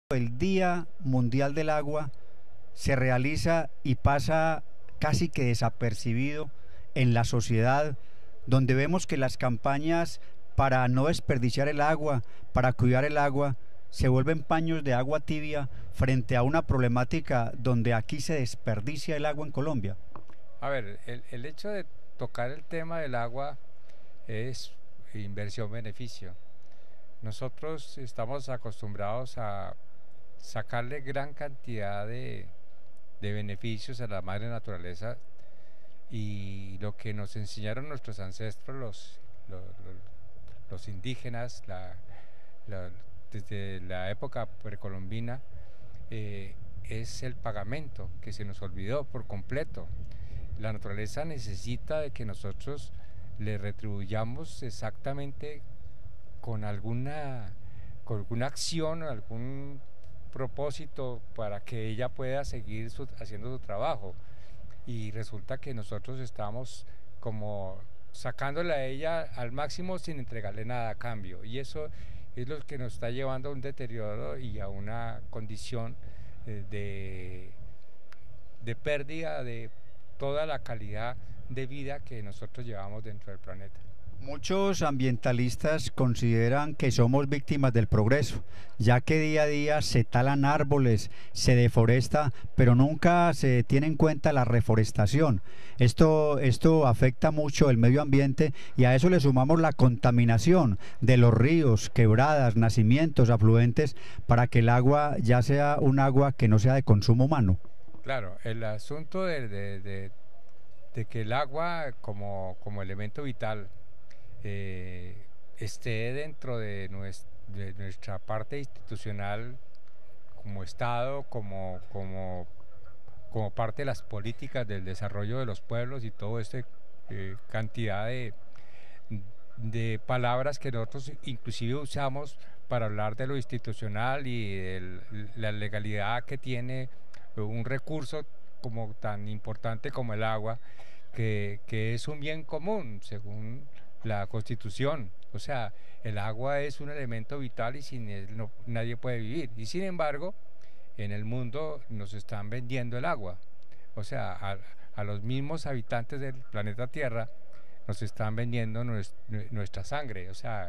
El Día Mundial del Agua se realiza y pasa casi que desapercibido en la sociedad, donde vemos que las campañas para no desperdiciar el agua, para cuidar el agua, se vuelven paños de agua tibia frente a una problemática donde aquí se desperdicia el agua en Colombia. A ver, el hecho de tocar el tema del agua es inversión-beneficio. Nosotros estamos acostumbrados a sacarle gran cantidad de beneficios a la madre naturaleza, y lo que nos enseñaron nuestros ancestros, los indígenas, desde la época precolombina, es el pagamento, que se nos olvidó por completo. La naturaleza necesita de que nosotros le retribuyamos exactamente con alguna acción, algún propósito para que ella pueda seguir haciendo su trabajo. Y resulta que nosotros estamos como sacándole a ella al máximo sin entregarle nada a cambio, y eso es lo que nos está llevando a un deterioro y a una condición de pérdida de toda la calidad de vida que nosotros llevamos dentro del planeta. Muchos ambientalistas consideran que somos víctimas del progreso, ya que día a día se talan árboles, se deforesta, pero nunca se tiene en cuenta la reforestación. Esto afecta mucho el medio ambiente, y a eso le sumamos la contaminación de los ríos, quebradas, nacimientos, afluentes, para que el agua ya sea un agua que no sea de consumo humano. Claro, el asunto de que el agua como elemento vital esté dentro de nuestra parte institucional como Estado, como parte de las políticas del desarrollo de los pueblos, y toda esta cantidad de palabras que nosotros inclusive usamos para hablar de lo institucional y de la legalidad que tiene un recurso como tan importante como el agua, que es un bien común según la Constitución. O sea, el agua es un elemento vital y sin él nadie puede vivir. Y sin embargo, en el mundo nos están vendiendo el agua. O sea, a los mismos habitantes del planeta Tierra nos están vendiendo nuestra sangre. O sea...